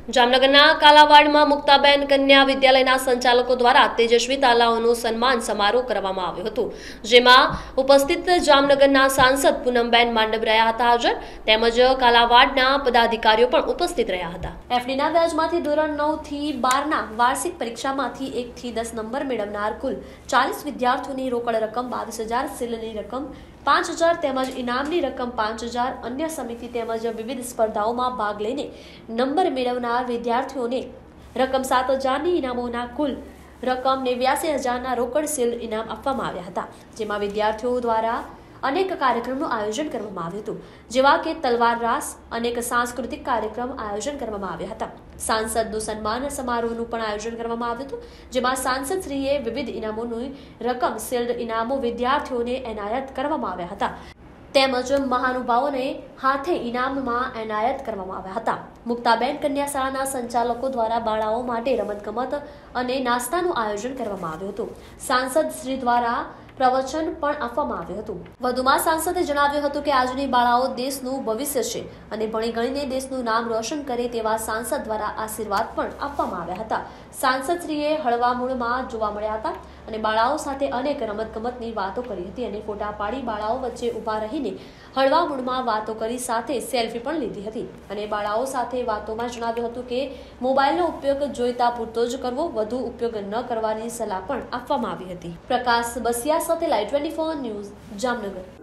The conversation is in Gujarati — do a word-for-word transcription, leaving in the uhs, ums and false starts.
જામનગરના કાલાવાડમાં મુક્તાબેન કન્યા વિદ્યાલયના સંચાલકો દ્વારા તેજસ્વી તાલાઓનું સન્માન સમારોહ કરવામાં આવ્યો હતો, જેમાં ઉપસ્થિત જામનગરના સાંસદ પૂનમબેન માંડવ રહ્યા હતા હાજર, તેમજ કાલાવાડના પદાધિકારીઓ પણ ઉપસ્થિત રહ્યા હતા। એફડીના વ્યાજમાંથી ધોરણ નવ થી બાર ના વાર્ષિક પરીક્ષામાંથી એક થી દસ નંબર મેળવનાર કુલ ચાલીસ વિદ્યાર્થીઓની રોકડ રકમ બાવીસ હજાર, સિલની રકમ પાંચ હજાર તેમજ ઇનામની રકમ પાંચ હજાર, અન્ય સમિતિ તેમજ વિવિધ સ્પર્ધાઓમાં ભાગ લઈને નંબર મેળવનાર વિદ્યાર્થીઓને રકમ સાત હજારની ઇનામોના કુલ રકમ નેવ્યાસી હજારના રોકડ સીલ ઇનામ આપવામાં આવ્યા હતા, જેમાં વિદ્યાર્થીઓ દ્વારા અનેક કાર્યક્રમનું આયોજન કરવામાં આવ્યું હતું, જેવા કે તલવાર રાસ, અનેક સાંસ્કૃતિક કાર્યક્રમ આયોજન કરવામાં આવ્યા હતા। સાંસદનું સન્માન સમારોહનું પણ આયોજન કરવામાં આવ્યું હતું, જેમાં સાંસદશ્રીએ વિવિધ ઇનામોની રકમ સીલ્ડ ઇનામો વિદ્યાર્થીઓને એનાયત કરવામાં આવ્યા હતા, તેમજ મહાનુભાવોને હાથે ઇનામમાં એનાયત કરવામાં આવ્યા હતા। મુક્તાબેન કન્યા શાળાના સંચાલકો દ્વારા બાળાઓ માટે રમતગમત અને નાસ્તાનું આયોજન કરવામાં આવ્યું હતું। સાંસદ શ્રી દ્વારા પ્રવચન પણ આપવામાં આવ્યું હતું। વધુમાં સાંસદે જણાવ્યું હતું કે આજની બાળાઓ દેશનું ભવિષ્ય છે અને ભણી ગણીને દેશનું નામ રોશન કરે તેવા સાંસદ દ્વારા આશીર્વાદ પણ આપવામાં આવ્યા હતા। સાંસદશ્રીએ હળવા મૂળમાં જોવા મળ્યા હતા અને બાળાઓ સાથે અનેક રમતગમતની વાતો કરી હતી અને ફોટા પાડી બાળાઓ વચ્ચે ઊભા રહીને હળવા મૂળમાં વાતો કરી સાથે સેલ્ફી પણ લીધી હતી અને બાળાઓ સાથે વાતોમાં જણાવ્યું હતું કે મોબાઈલનો ઉપયોગ જોઈતા પૂરતો જ કરવો, વધુ ઉપયોગ ન કરવાની સલાહ પણ આપવામાં આવી હતી। પ્રકાશ બસિયા સાથે live twenty four news, Jamnagar.